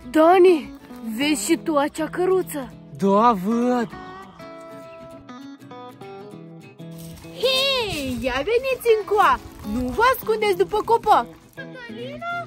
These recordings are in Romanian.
Dani, vezi și tu acea căruță? Da, văd. Hei, ia veniți încoa! Nu vă ascundeți după copac! Cătălina?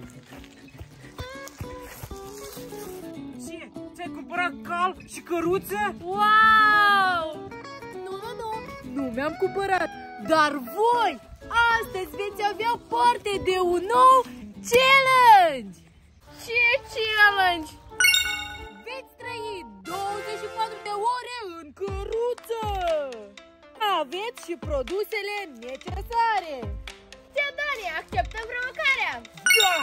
Ce? Ți-ai cumpărat cal și căruță? Wow! Nu mi-am cumpărat, dar voi astăzi veți avea parte de un nou challenge! Ce challenge? Veți trăi 24 de ore în căruță! Aveți și produsele necesare! Ce, Dani, acceptăm provocarea? Da!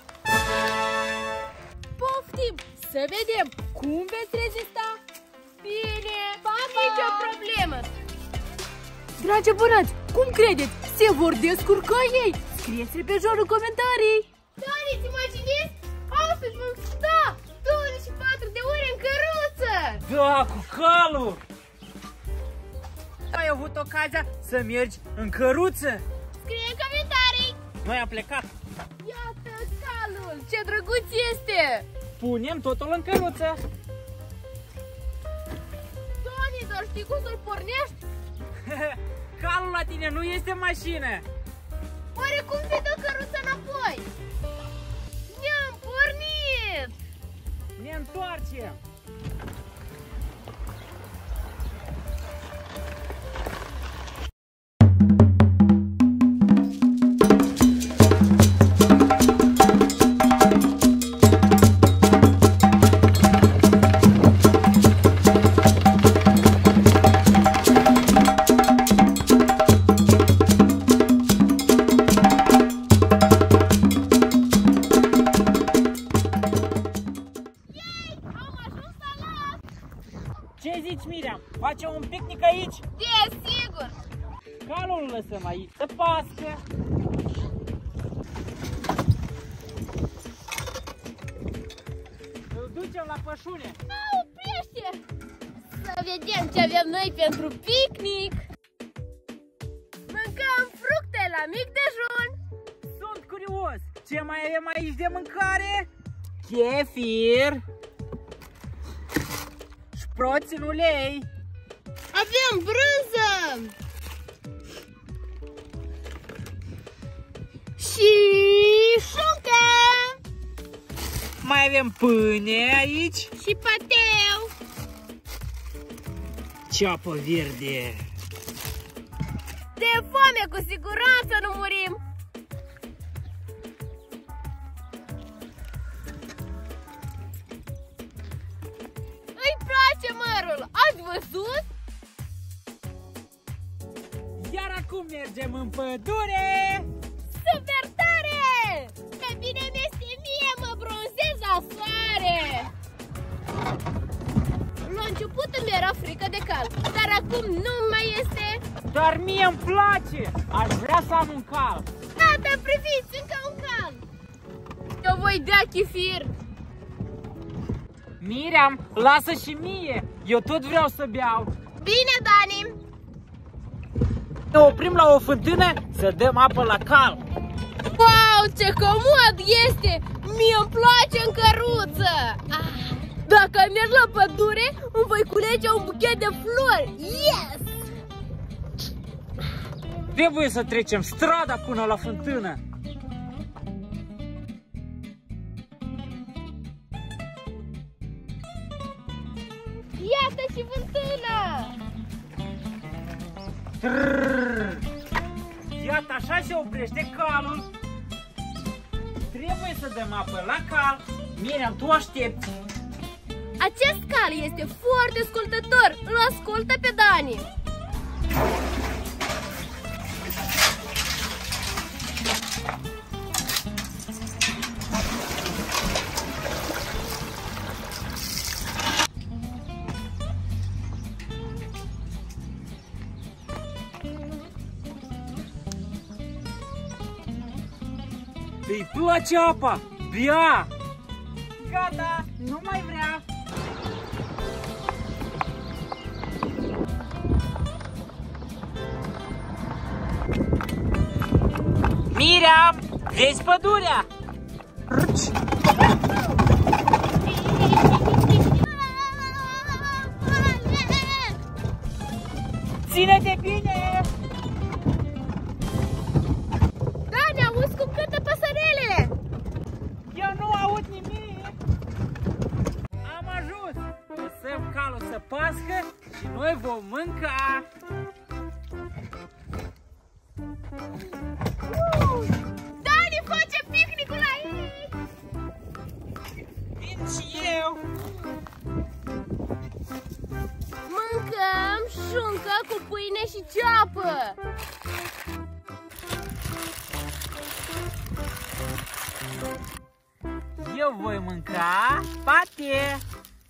Poftim! Să vedem cum veți rezista! Bine! Nici o problemă! Dragi abonați, cum credeți? Se vor descurca ei? Scrieți-le pe jos în comentarii! Dani, îți imaginezi? Astăzi vom sta 24 de ore în căruță! Da, cu calul! Ai avut ocazia să mergi în căruță? Scrie în comentarii! Noi am plecat. Iată calul! Ce drăguț este! Punem totul în căruță. Dani, dar știi cum să-l pornești? Calul la tine nu este mașină. Oare cum se dă căruța înapoi? Ne-am pornit! Ne întoarcem. Ce zici, Miriam? Facem un picnic aici? Desigur! Calul îl lăsăm aici să pască. Îl ducem la pășune. Oprește! Să vedem ce avem noi pentru picnic! Mâncăm fructe la mic dejun! Sunt curios. Ce mai avem aici de mâncare? Chefir. Șproți în ulei. Avem brânză! Și șuncă! Mai avem pâine aici. Și pateu! Ceapă verde. De foame cu siguranță nu murim! Îi place mărul! Ați văzut? Iar acum mergem în pădure. Super tare! Că bine mi-este mie, mă bronzez la soare! La început îmi era frică de cal, dar acum nu mai este. Dar mie îmi place. Aș vrea să am un cal. Tata, priviți, încă un cal! Eu voi dea chifir! Miriam, lasă și mie. Eu tot vreau să beau. Bine, Dani! Ne oprim la o fântână să dăm apă la cal. Wow, ce comod este! Mie îmi place în căruță! Dacă merg la pădure, îmi voi culege un buchet de flori! Yes! Trebuie să trecem strada până la fântână. Iată și fântâna! Iată, așa se oprește calul. Trebuie să dăm apă la cal. Miriam, tu aștepți. Acest cal este foarte ascultător! Îl ascultă pe Dani! Îi place apa. Bea. Gata, nu mai vrea. Miriam, vezi pădurea? nimic. Am ajuns. Lăsăm calul să pască și noi vom mânca. Dani face picnicul aici! Vin și eu. Mâncăm șuncă cu pâine și ceapă! Eu voi mânca pate.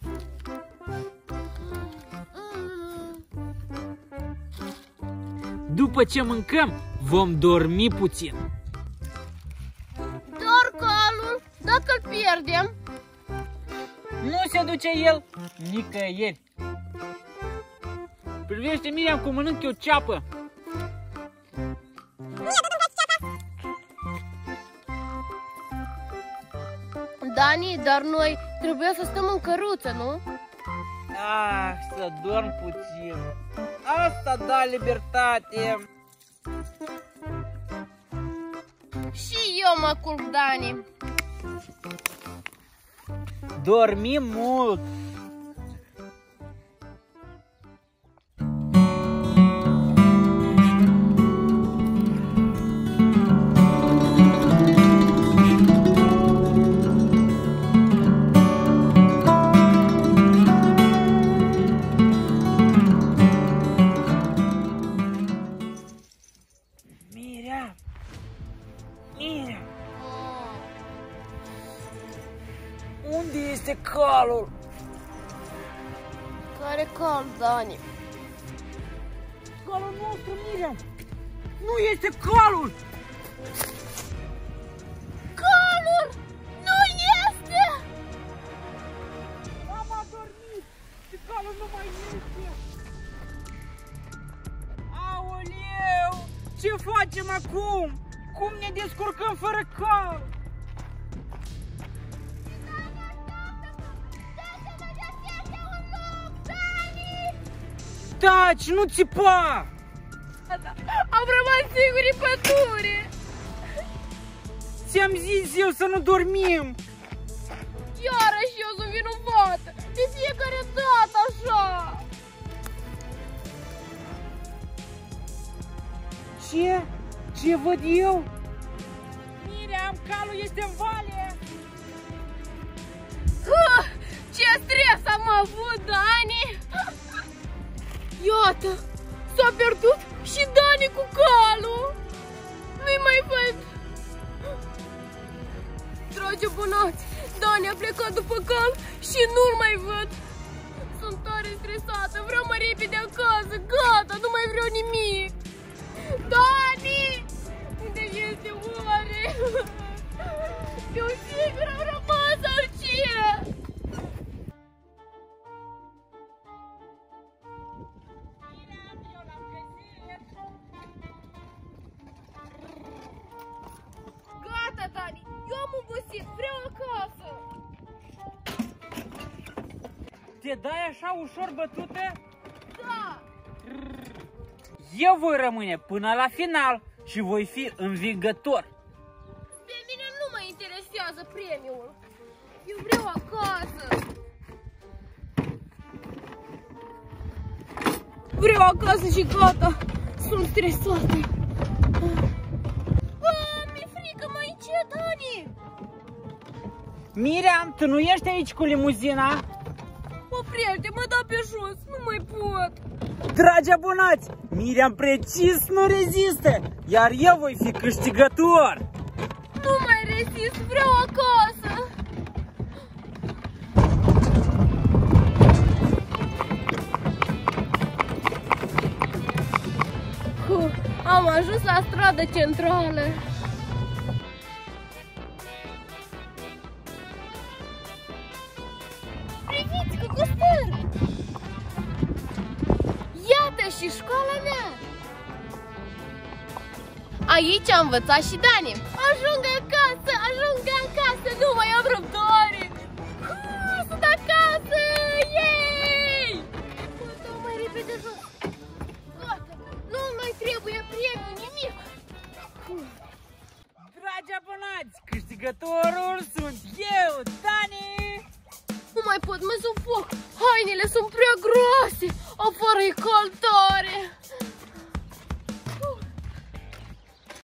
După ce mâncăm, vom dormi puțin. Doar calul, dacă îl pierdem. Nu se duce el nicăieri. Privește, Miriam, cum mănânc eu ceapă. Dani, dar noi trebuie să stăm în căruță, nu? Ah, să dorm puțin. Asta da libertate. Și eu mă culc, Dani. Dormim mult. Miriam, unde este calul? Care cal, Dani? Calul nostru, Miriam! Nu este calul! Calul! Nu este! Am adormit și calul nu mai este! Aoleu! Ce facem acum? Cum ne descurcăm fără cal? Taci, nu țipa! Am rămas singuri în pădure! Ți-am zis eu să nu dormim! Iarăși eu sunt vinovată! De fiecare dată așa! Ce? Ce văd eu? Miriam, calul este în vale! Ce stres am avut, Dani! Iată, s-a pierdut și Dani cu calul! Nu-i mai văd! Dragi abonați, Dani a plecat după cal și nu-l mai văd! Sunt tare stresată, vreau mai repede acasă, gata, nu mai vreau nimic! Dani! Unde este oare? Eu sigur am rămas sau ce? Gata, Dani, eu am obosit, vreau acasă! Te dai așa ușor bătută? Da! Eu voi rămâne până la final și voi fi învingător. Pe mine nu mă interesează premiul. Eu vreau acasă. Vreau acasă și gata. Sunt stresată. Mi-e frică, mai încet, Dani. Miriam, tu nu ești aici cu limuzina? Oprește, mă dă pe jos, nu mai pot. Dragi abonați, Miriam precis nu rezistă, iar eu voi fi câștigător. Nu mai rezist, vreau acasă. Am ajuns la strada centrală. Priviți, că costar! Iată și școala mea! Aici am învățat și Dani. Ajung acasă, nu mai am răbdare! Sunt acasă! Yay! Dau mai repede jos! Gata, nu mai trebuie premiu, nimic! Dragi abonați, minunați! Câștigătorul sunt eu, Dani! Nu mai pot, mă sufoc! Hainele sunt prea groase! Afară e cald tare!